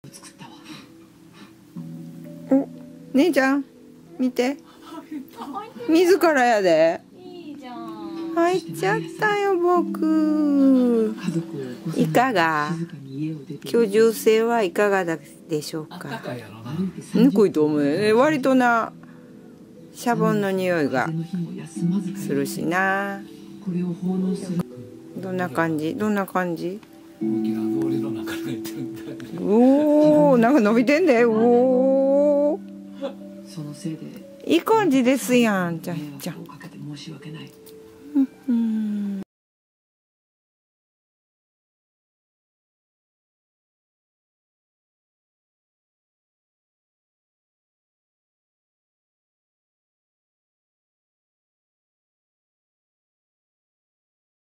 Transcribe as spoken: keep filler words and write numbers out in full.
お、姉ちゃん見て、自らやで。入っちゃったよ僕。いかが、居住性はいかがでしょうか。ぬくいと思うよね。割となシャボンの匂いがするしな。どんな感じ、どんな感じ。おお、なんか伸びてんで。おお、いい感じですやん。じゃんじゃん。うん。